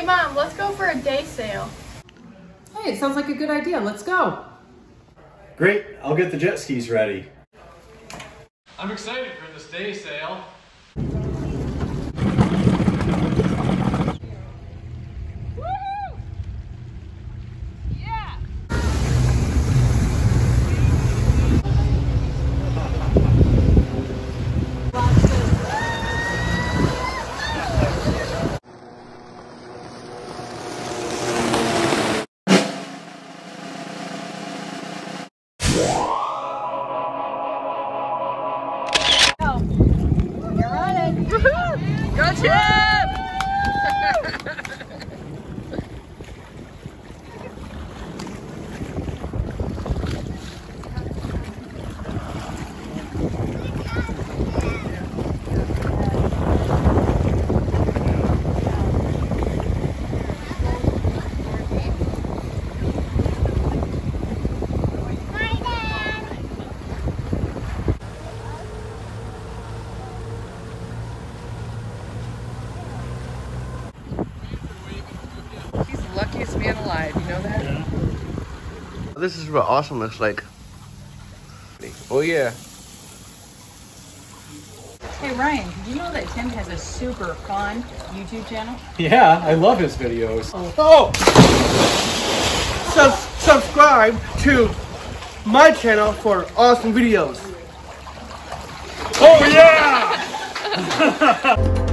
Hey Mom, let's go for a day sail. Hey, it sounds like a good idea. Let's go. Great, I'll get the jet skis ready. I'm excited for this day sail. Go Chip! Luckiest man alive, you know that? Yeah. This is what awesome looks like. Oh yeah. Hey Ryan, did you know that Tim has a super fun YouTube channel? Yeah, I love his videos. Oh! Subscribe to my channel for awesome videos. Oh yeah!